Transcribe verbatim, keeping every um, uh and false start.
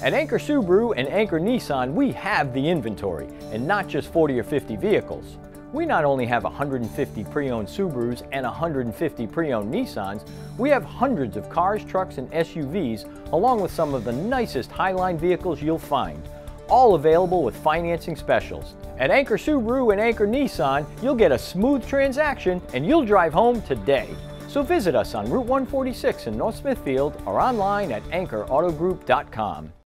At Anchor Subaru and Anchor Nissan, we have the inventory, and not just forty or fifty vehicles. We not only have one hundred fifty pre-owned Subarus and one hundred fifty pre-owned Nissans, we have hundreds of cars, trucks, and S U Vs, along with some of the nicest Highline vehicles you'll find, all available with financing specials. At Anchor Subaru and Anchor Nissan, you'll get a smooth transaction and you'll drive home today. So visit us on Route one forty-six in North Smithfield or online at anchor auto group dot com.